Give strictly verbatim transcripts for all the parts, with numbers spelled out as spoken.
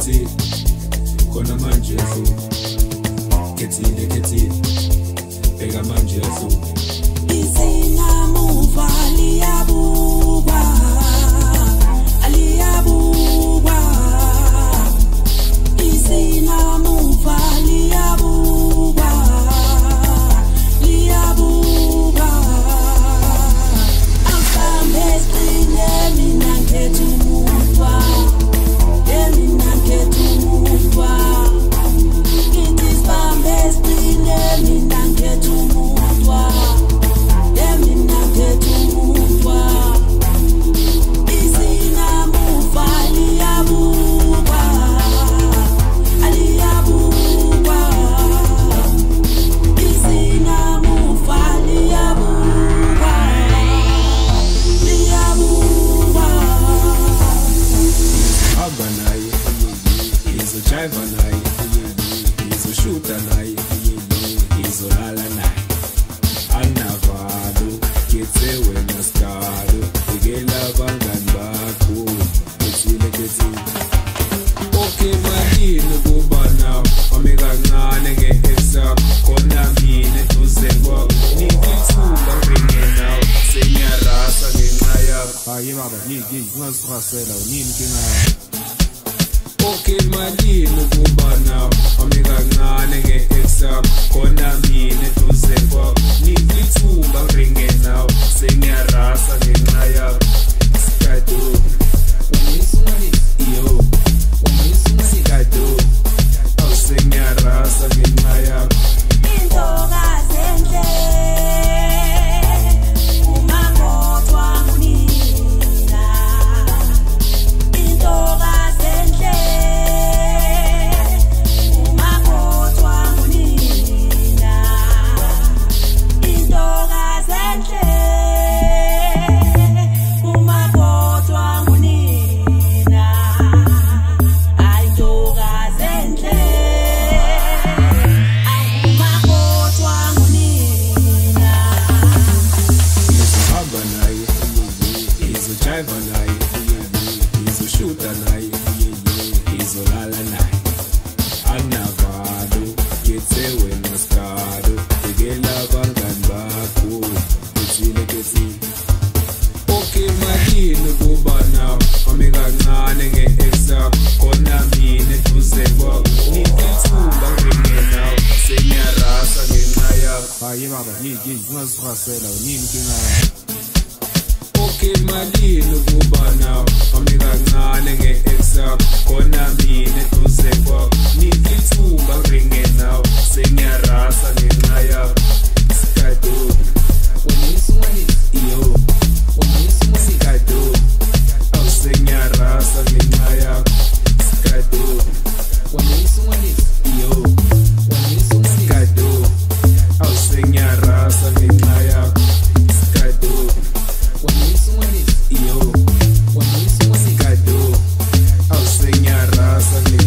khethile khona manje yahlupha khethile khethile bheka manje yahlupha isinamuva liyabukwa aliyabukwa isinamuva liyabukwa liyabukwa asambe sine mina nkethu mutwa emina nkethu mutwa it is sambe sine mina nkethu mutwa emina nkethu mutwa isinamuva liyabukwa aliyabukwa isinamuva liyabukwa liyabukwa hamba naye izojiva naye izoshuta naye izolala naye anavalo kethe wena skado ikela bangani bakho kethile kethile okay malini kuba nawo wami kancane nge-exam khona mina eduze kwakho nikithumba ringe nawo senyarasa ngenxa yakho hayi baba yiki ungazistrasela nini inkinga yakho okay malini kuba nawo wami kancane nge-exam khona mina eduze kwakho nikithumba ringe nawo senyarasa ngenxa yakho skado yo skado awusenyarasa ngenxa yakho intokazi enhle umakodwa ngunina intokazi enhle umakodwa ngunina intokazi enhle umakodwa ngunina ayintokazi enhle umakodwa ngunina izohamba naye izojiva naye izoshuta naye izolala naye anavalo kethe wena skado ikela bangani bakho kethile kethile okay malini kuba nawo wami kancane nge-exam khona mina eduze kwakho nikithumba ringe nawo senyarasa ngenxa yakho hayi baba yiki ungazistrasela nini inkinga yakho okay malini kuba nawo wami kancane nge-exam khona mina eduze kwakho nikithumba ringe nawo senyarasa ngenxa yakho skado yo skado awusenyarasa ngenxa yakho skado yo skado awusenyarasa ngenxa yakho skado yo skado awusenyarasa ngenxa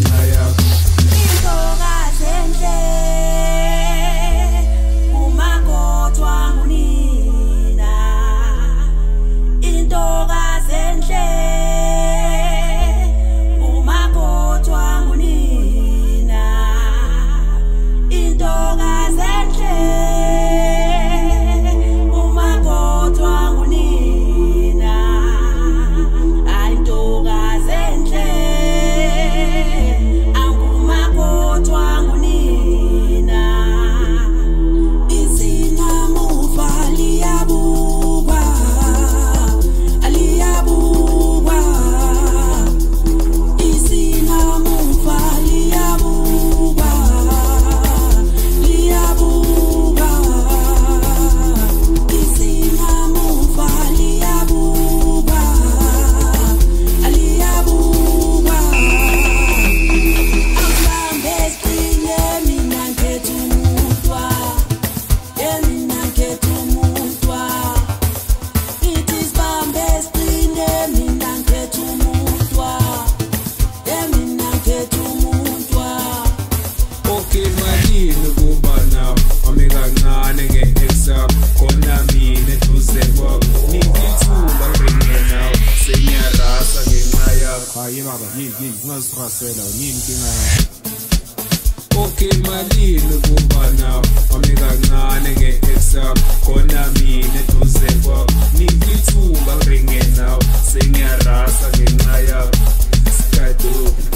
hayi baba yi yi ungazirasela yini inkinga yakho. Okay malini kuba nawe wami kancane nge-ex khona mina eduze kwakho ningithuba ngiringe nawe sengiyarasa ngenxa yakho skadu